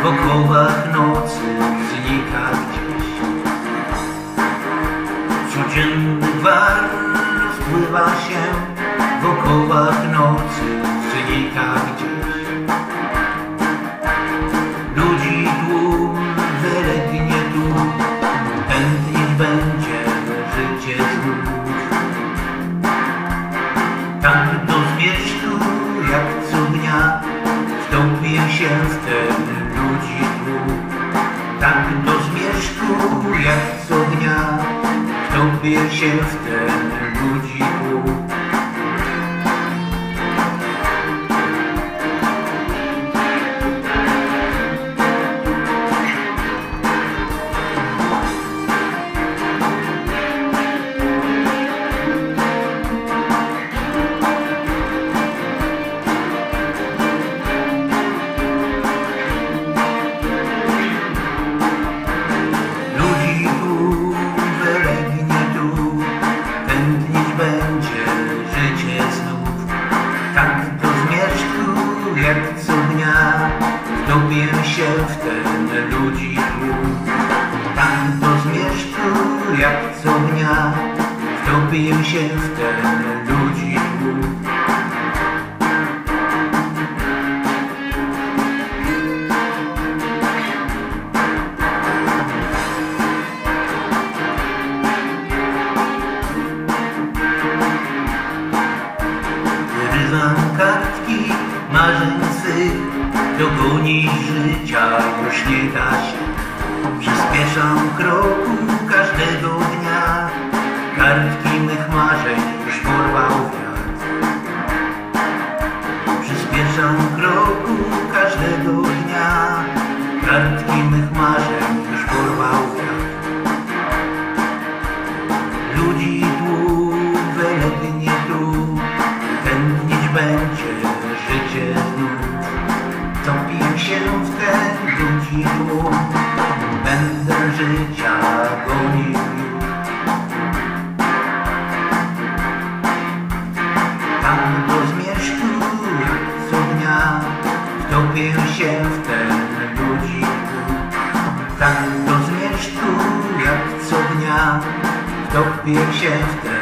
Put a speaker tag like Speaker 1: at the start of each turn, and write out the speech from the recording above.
Speaker 1: w okowach nocy znika gdzieś. Wśród dziennych gwar rozpływa się, w okowach nocy znika gdzieś. Ludzi tłum wylegnie tu, tętnić będzie życie znów. Tak do zmierzchu jak co dnia wtopię się w ten ludzi tłum. Tak do zmierzchu jak co dnia wtopię się w ten ludzi tłum. Jak co dnia wtopię się w ten ludzi tłum. Tak do zmierzchu jak co dnia wtopię się w ten ludzi tłum. Wyrywam kartki marzeń swych, dogonić życia już nie da się. Przyspieszam kroku każdego dnia, kartki mych marzeń już porwał wiatr. Przyspieszam kroku każdego dnia, kartki mych marzeń już porwał wiatr. Ludzi tłum wylegnie tu, tętnić będzie życie znów. Topię się w ten ludzi tłum, będę życia gonił już. Tam do zmierzchu jak co dnia wtopię się w ten ludzi tłum. Tam do zmierzchu jak co dnia wtopię się w ten